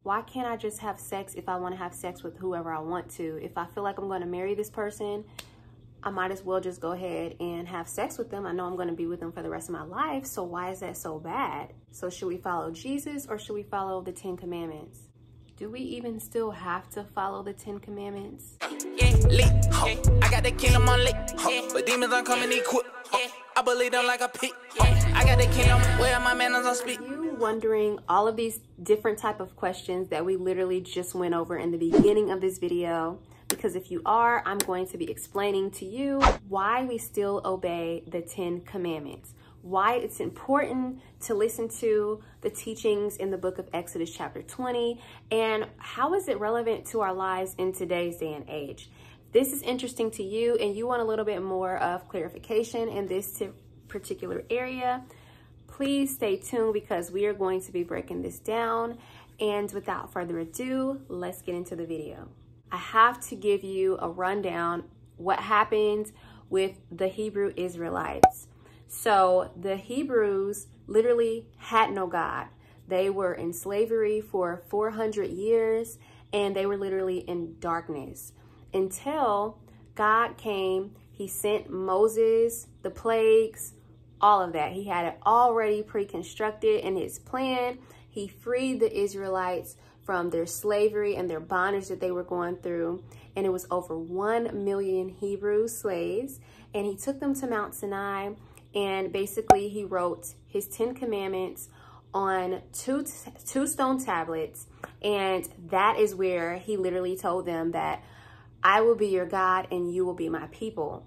why can't I just have sex if I want to have sex with whoever I want to? If I feel like I'm going to marry this person, I might as well just go ahead and have sex with them. I know I'm going to be with them for the rest of my life. So why is that so bad? So should we follow Jesus or should we follow the 10 Commandments? Do we even still have to follow the 10 Commandments? Yeah, lit. I got the kingdom on lit. But demons aren't coming equipped. I believe them like a pig. I got the kingdom where my manners on speak. You wondering all of these different type of questions that we literally just went over in the beginning of this video? Because if you are, I'm going to be explaining to you why we still obey the 10 Commandments, why it's important to listen to the teachings in the book of Exodus chapter 20, and how is it relevant to our lives in today's day and age. If this is interesting to you and you want a little bit more of clarification in this particular area, please stay tuned because we are going to be breaking this down. And without further ado, let's get into the video. I have to give you a rundown what happened with the Hebrew Israelites. So the Hebrews literally had no God. They were in slavery for 400 years and they were literally in darkness until God came. He sent Moses, the plagues, all of that. He had it already pre-constructed in his plan. He freed the Israelites from their slavery and their bondage that they were going through. And it was over 1 million Hebrew slaves. And he took them to Mount Sinai. And basically he wrote his 10 Commandments on two stone tablets. And that is where he literally told them that I will be your God and you will be my people.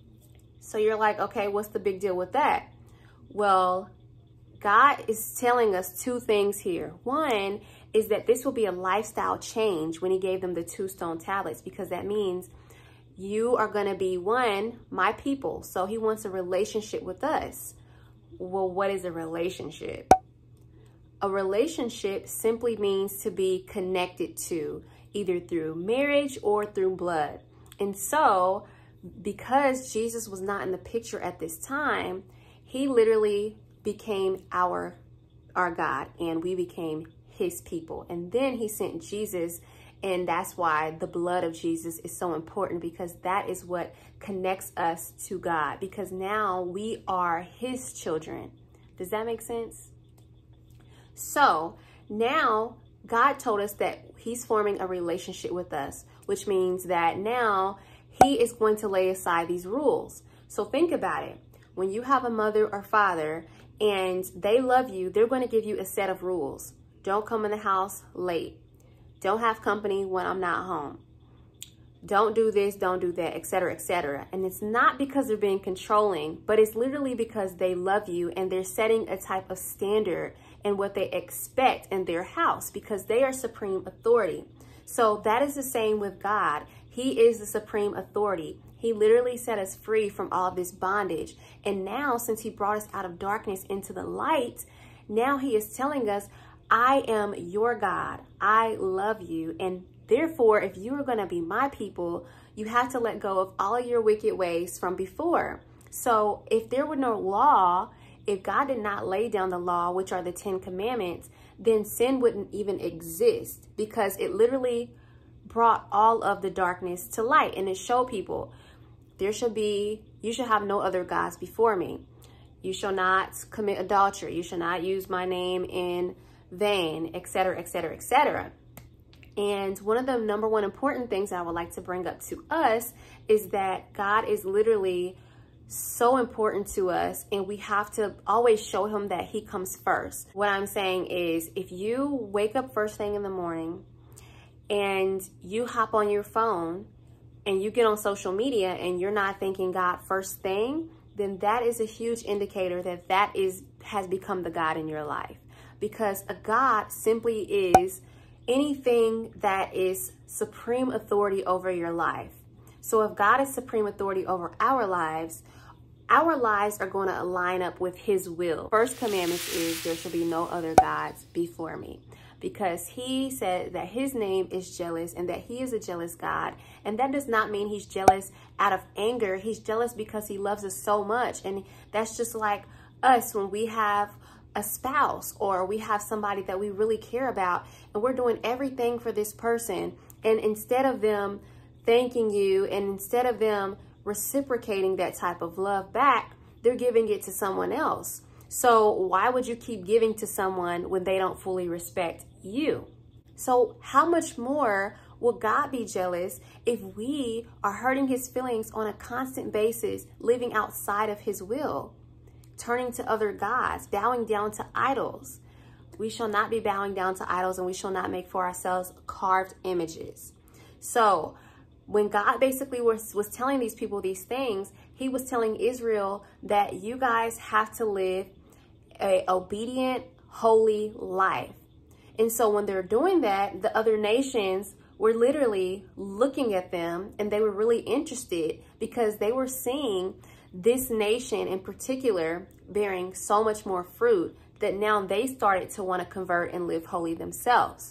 So you're like, okay, what's the big deal with that? Well, God is telling us two things here. One is that this will be a lifestyle change when he gave them the 2 stone tablets, because that means you are going to be one, my people. So he wants a relationship with us. Well, what is a relationship? A relationship simply means to be connected to, either through marriage or through blood. And so because Jesus was not in the picture at this time, he literally became our God and we became his people. And then he sent Jesus, and that's why the blood of Jesus is so important, because that is what connects us to God, because now we are his children. Does that make sense? So now God told us that he's forming a relationship with us, which means that now he is going to lay aside these rules. So think about it. When you have a mother or father and they love you, they're going to give you a set of rules. Don't come in the house late. Don't have company when I'm not home. Don't do this, don't do that, etc., etc. And it's not because they're being controlling, but it's literally because they love you and they're setting a type of standard in what they expect in their house, because they are supreme authority. So that is the same with God. He is the supreme authority. He literally set us free from all of this bondage. And now, since he brought us out of darkness into the light, now he is telling us, I am your God. I love you. And therefore, if you are going to be my people, you have to let go of all your wicked ways from before. So if there were no law, if God did not lay down the law, which are the 10 Commandments, then sin wouldn't even exist, because it literally brought all of the darkness to light. And it showed people, you should have no other gods before me. You shall not commit adultery. You shall not use my name in vain, etc., etc., etc. And one of the number one important things I would like to bring up to us is that God is literally so important to us, and we have to always show him that he comes first. What I'm saying is, if you wake up first thing in the morning and you hop on your phone and you get on social media and you're not thanking God first thing, then that is a huge indicator that has become the God in your life. Because a God simply is anything that is supreme authority over your life. So if God is supreme authority over our lives are going to line up with his will. First commandment is there shall be no other gods before me, because he said that his name is jealous and that he is a jealous God. And that does not mean he's jealous out of anger. He's jealous because he loves us so much. And that's just like us when we have a spouse, or we have somebody that we really care about, and we're doing everything for this person, and instead of them thanking you and instead of them reciprocating that type of love back, they're giving it to someone else. So why would you keep giving to someone when they don't fully respect you? So how much more will God be jealous if we are hurting his feelings on a constant basis, living outside of his will, turning to other gods, bowing down to idols? We shall not be bowing down to idols, and we shall not make for ourselves carved images. So when God basically was telling these people these things, he was telling Israel that you guys have to live an obedient, holy life. And so when they're doing that, the other nations were literally looking at them, and they were really interested because they were seeing this nation in particular bearing so much more fruit that now they started to want to convert and live holy themselves.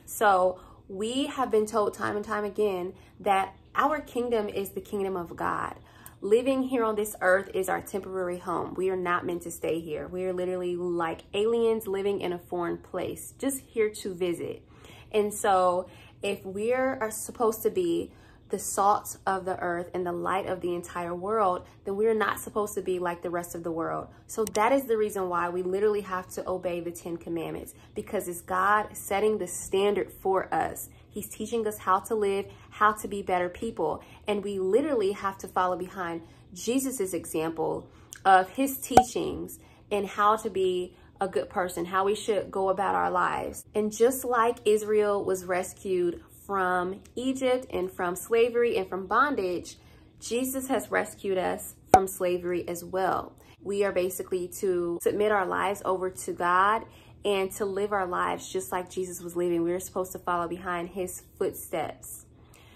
So we have been told time and time again that our kingdom is the kingdom of God. Living here on this earth is our temporary home. We are not meant to stay here. We are literally like aliens living in a foreign place, just here to visit. And so if we are supposed to be the salt of the earth and the light of the entire world, then we're not supposed to be like the rest of the world. So that is the reason why we literally have to obey the 10 Commandments, because it's God setting the standard for us. He's teaching us how to live, how to be better people. And we literally have to follow behind Jesus's example of his teachings and how to be a good person, how we should go about our lives. And just like Israel was rescued from Egypt and from slavery and from bondage, Jesus has rescued us from slavery as well. We are basically to submit our lives over to God and to live our lives just like Jesus was living. We're supposed to follow behind his footsteps.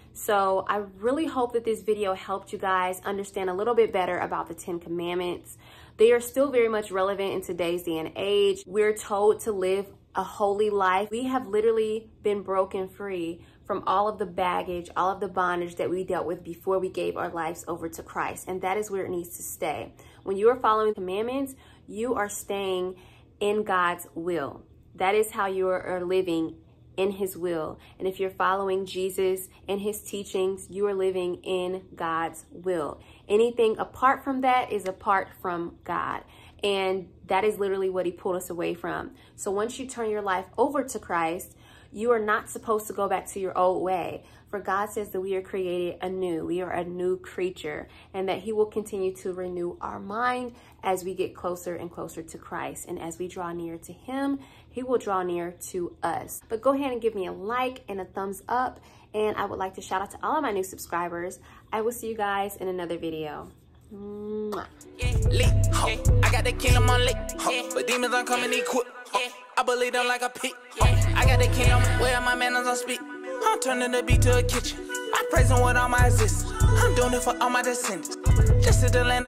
So I really hope that this video helped you guys understand a little bit better about the 10 Commandments. They are still very much relevant in today's day and age. We're told to live a holy life. We have literally been broken free from all of the baggage, all of the bondage that we dealt with before we gave our lives over to Christ. And that is where it needs to stay. When you are following commandments, you are staying in God's will. That is how you are living in his will. And if you're following Jesus and his teachings, you are living in God's will. Anything apart from that is apart from God. And that is literally what he pulled us away from. So once you turn your life over to Christ, you are not supposed to go back to your old way. For God says that we are created anew. We are a new creature, and that he will continue to renew our mind as we get closer and closer to Christ. And as we draw near to him, he will draw near to us. But go ahead and give me a like and a thumbs up. And I would like to shout out to all of my new subscribers. I will see you guys in another video. Mwah. I got the kingdom on lit, but demons aren't coming equipped. I believe them like a pig. I got the kingdom where my manners on speak. I'm turning the beat to a kitchen. I praise him with all my existence. I'm doing it for all my descendants. Just to the land.